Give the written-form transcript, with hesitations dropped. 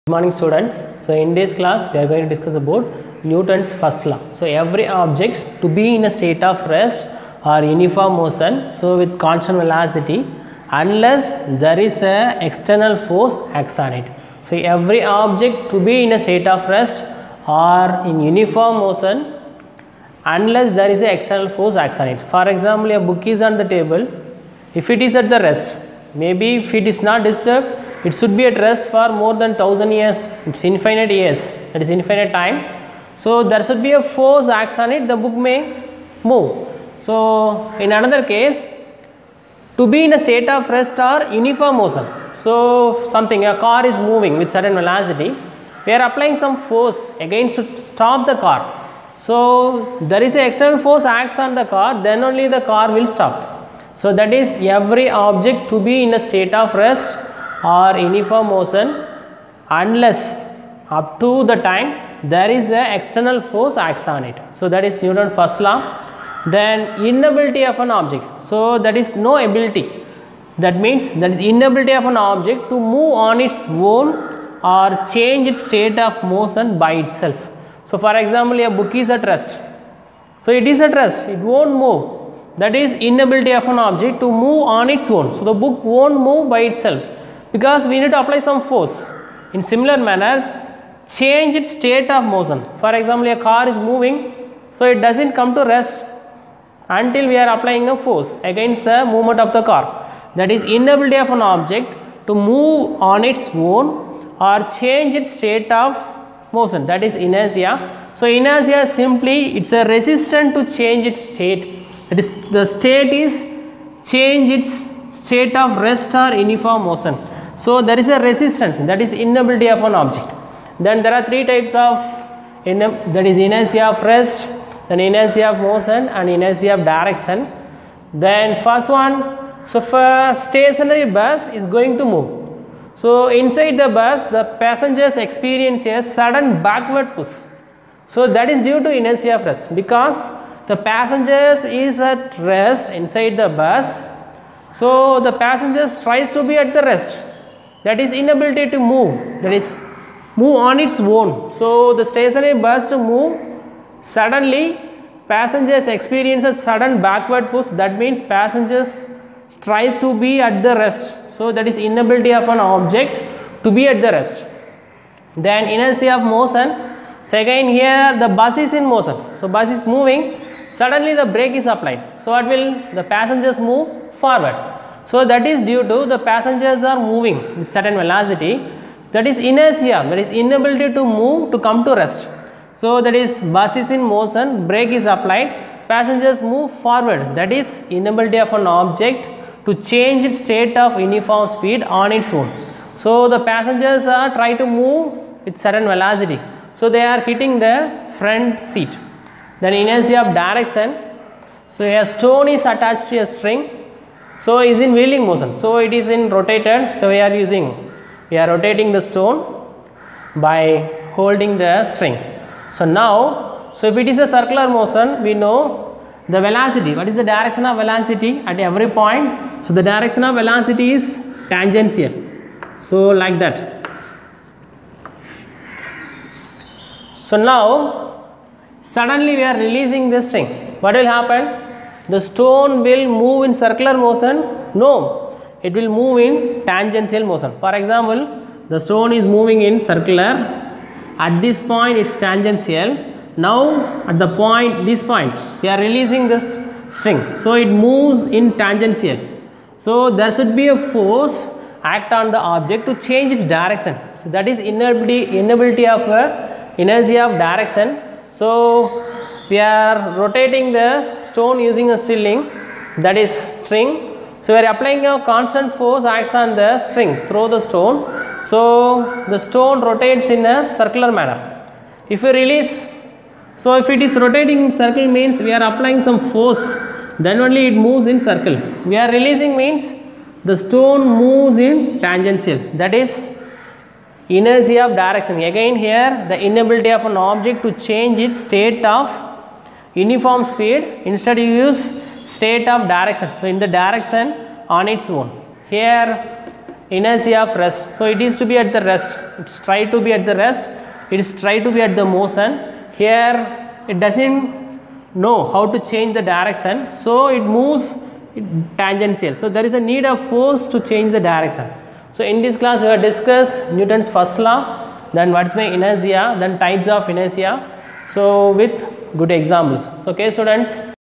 Good morning students. So in this class we are going to discuss about Newton's first law. So every object to be in a state of rest or uniform motion, so with constant velocity, unless there is a external force acts on it. So every object to be in a state of rest or in uniform motion unless there is a external force acts on it. For example, a book is on the table. If it is at the rest, maybe if it is not disturbed, it should be at rest for more than 1000 years. It's infinite years, that is infinite time. So there should be a force acts on it, the book may move. So in another case, to be in a state of rest or uniform motion, so something, a car is moving with certain velocity, we are applying some force against to stop the car. So there is an external force acts on the car, then only the car will stop. So that is every object to be in a state of rest or uniform motion unless up to the time there is a external force acts on it. So that is Newton's first law. Then inability of an object, so that is no ability, that means that is inability of an object to move on its own or change its state of motion by itself. So for example, a book is at rest, so it is at rest, it won't move, that is inability of an object to move on its own. So the book won't move by itself, because we need to apply some force. In similar manner, change its state of motion. For example, a car is moving, so it doesn't come to rest until we are applying a force against the movement of the car. That is inability of an object to move on its own or change its state of motion, that is inertia. So inertia simply it's a resistance to change its state. That is the state is change its state of rest or uniform motion. So there is a resistance, that is inability of an object. Then there are three types of that is inertia of rest, then inertia of motion and inertia of direction. Then first one, so for stationary bus is going to move. So inside the bus the passengers experience a sudden backward push. So that is due to inertia of rest, because the passengers is at rest inside the bus. So the passengers tries to be at the rest, that is inability to move, that is move on its own. So the stationary bus to move, suddenly passengers experience a sudden backward push, that means passengers try to be at the rest. So that is inability of an object to be at the rest. Then inertia of motion, so again here the bus is in motion, so bus is moving, suddenly the brake is applied, so what will the passengers move forward. So that is due to the passengers are moving with certain velocity, that is inertia, that is inability to move to come to rest. So that is bus is in motion, brake is applied, passengers move forward, that is inability of an object to change its state of uniform speed on its own. So the passengers are trying to move with certain velocity, so they are hitting the front seat. Then inertia of direction, so a stone is attached to a string, so is in wheeling motion, so it is in rotated, so we are rotating the stone by holding the string. So now, so if it is a circular motion, we know the velocity, what is the direction of velocity at every point. So the direction of velocity is tangential, so like that. So now suddenly we are releasing this string, what will happen? The stone will move in circular motion? No, it will move in tangential motion. For example, the stone is moving in circular, at this point it's tangential, now at the point, this point, we are releasing this string, so it moves in tangential. So there should be a force act on the object to change its direction. So that is inability of inertia of direction. So we are rotating the stone using a stilling, so that is string. So we are applying a constant force acts on the string through the stone. So the stone rotates in a circular manner. If we release, so if it is rotating in circle means we are applying some force, then only it moves in circle. We are releasing means the stone moves in tangential, that is inertia of direction. Again here the inability of an object to change its state of uniform speed, instead you use state of direction, so in the direction on its own. Here inertia of rest. So it is to be at the rest. It's try to be at the rest. It is try to be at the motion. Here it doesn't know how to change the direction, so it moves tangential. So there is a need of force to change the direction. So in this class we have discussed Newton's first law, then what's my inertia, then types of inertia. So with good examples. So okay students.